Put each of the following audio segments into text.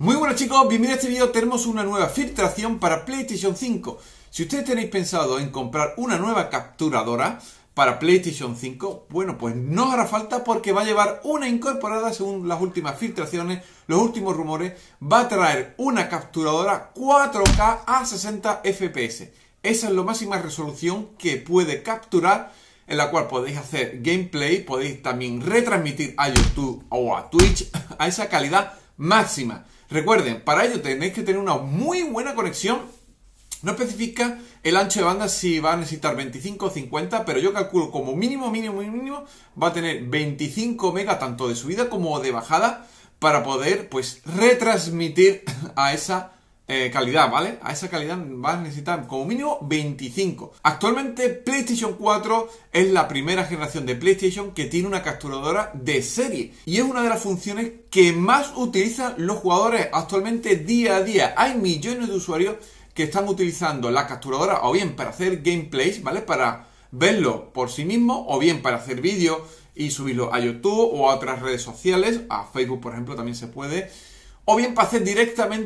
Muy buenas chicos, bienvenidos a este vídeo. Tenemos una nueva filtración para PlayStation 5. Si ustedes tenéis pensado en comprar una nueva capturadora para PlayStation 5, bueno, pues no hará falta porque va a llevar una incorporada según las últimas filtraciones, los últimos rumores. Va a traer una capturadora 4K a 60 FPS. Esa es la máxima resolución que puede capturar, en la cual podéis hacer gameplay, podéis también retransmitir a YouTube o a Twitch a esa calidad máxima. Recuerden, para ello tenéis que tener una muy buena conexión. No especifica el ancho de banda si va a necesitar 25 o 50, pero yo calculo como mínimo va a tener 25 megas tanto de subida como de bajada para poder pues retransmitir a esa calidad, ¿vale? A esa calidad va a necesitar como mínimo 25. Actualmente PlayStation 4 es la primera generación de PlayStation que tiene una capturadora de serie y es una de las funciones que más utilizan los jugadores actualmente día a día. Hay millones de usuarios que están utilizando la capturadora o bien para hacer gameplays, ¿vale? Para verlo por sí mismo o bien para hacer vídeos y subirlo a YouTube o a otras redes sociales, a Facebook por ejemplo también se puede, o bien para hacer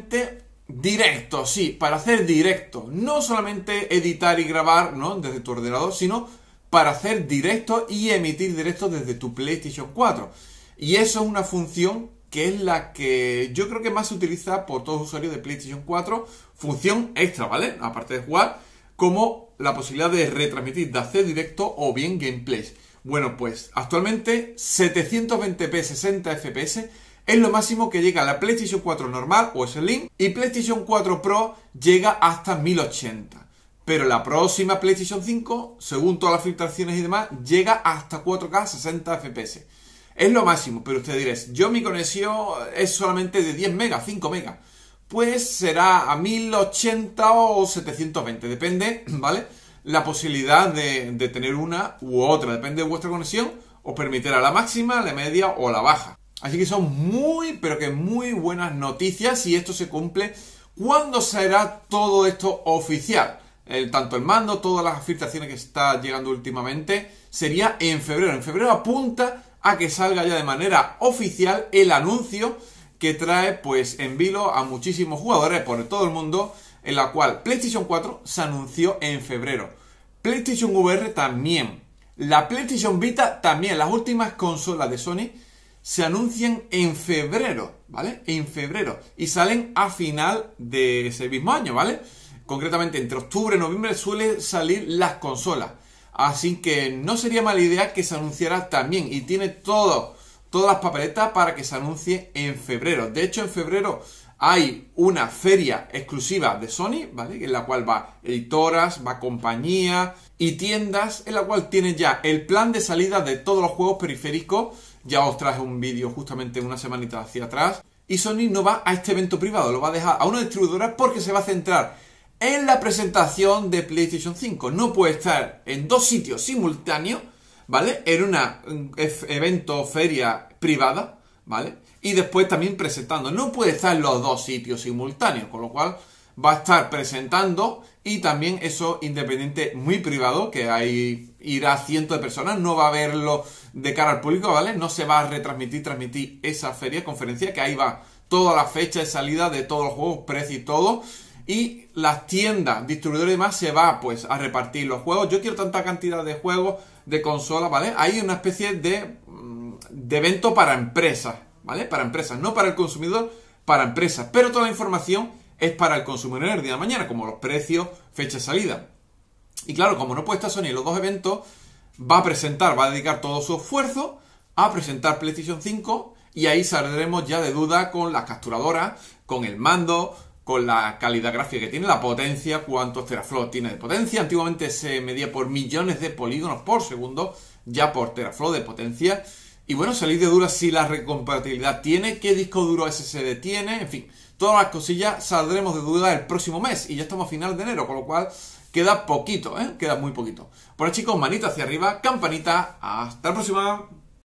directo, sí, para hacer directo, no solamente editar y grabar, ¿no? Desde tu ordenador, sino para hacer directo y emitir directo desde tu PlayStation 4. Y eso es una función que es la que yo creo que más se utiliza por todos los usuarios de PlayStation 4, función extra, ¿vale? Aparte de jugar, como la posibilidad de retransmitir, de hacer directo o bien gameplays. Bueno, pues actualmente 720p 60 FPS es lo máximo que llega a la PlayStation 4 normal o Slim, y PlayStation 4 Pro llega hasta 1080. Pero la próxima PlayStation 5, según todas las filtraciones y demás, llega hasta 4K 60 FPS. Es lo máximo, pero usted diréis, yo mi conexión es solamente de 10 megas, 5 megas. Pues será a 1080 o 720, depende, ¿vale? La posibilidad de tener una u otra, depende de vuestra conexión, os permitirá la máxima, la media o la baja. Así que son pero que muy buenas noticias y esto se cumple. ¿Cuándo será todo esto oficial? Tanto el mando, todas las filtraciones que está llegando últimamente, sería en febrero. En febrero apunta a que salga ya de manera oficial el anuncio que trae pues en vilo a muchísimos jugadores por todo el mundo, en la cual PlayStation 4 se anunció en febrero. PlayStation VR también. La PlayStation Vita también. Las últimas consolas de Sony se anuncian en febrero, ¿vale? En febrero. Y salen a final de ese mismo año, ¿vale? Concretamente entre octubre y noviembre suelen salir las consolas. Así que no sería mala idea que se anunciara también. Y tiene todas las papeletas para que se anuncie en febrero. De hecho, en febrero hay una feria exclusiva de Sony, ¿vale? En la cual va editoras, va compañía y tiendas, en la cual tienen ya el plan de salida de todos los juegos periféricos. Ya os traje un vídeo justamente una semanita hacia atrás. Y Sony no va a este evento privado, lo va a dejar a una distribuidora porque se va a centrar en la presentación de PlayStation 5. No puede estar en dos sitios simultáneos, ¿vale? En una evento, feria privada, ¿vale? Y después también presentando. No puede estar en los dos sitios simultáneos, con lo cual va a estar presentando y también eso independiente muy privado, que ahí irá a cientos de personas, no va a verlo de cara al público, ¿vale? No se va a transmitir esa feria, conferencia, que ahí va toda la fecha de salida de todos los juegos, precio y todo. Y las tiendas, distribuidores y demás, se va pues a repartir los juegos. Yo quiero tanta cantidad de juegos, de consolas, ¿vale? Hay una especie de evento para empresas, ¿vale? Para empresas, no para el consumidor, para empresas. Pero toda la información es para el consumidor el día de mañana, como los precios, fecha de salida. Y claro, como no puede estar Sony en los dos eventos, va a dedicar todo su esfuerzo a presentar PlayStation 5 y ahí saldremos ya de duda con las capturadoras, con el mando, con la calidad gráfica que tiene, la potencia, cuántos teraflops tiene de potencia. Antiguamente se medía por millones de polígonos por segundo, ya por teraflops de potencia. Y bueno, salir de dudas si la recompatibilidad tiene, qué disco duro SSD tiene, en fin, todas las cosillas saldremos de duda el próximo mes y ya estamos a final de enero, con lo cual queda poquito, queda muy poquito. Por ahí chicos, manita hacia arriba, campanita, hasta la próxima.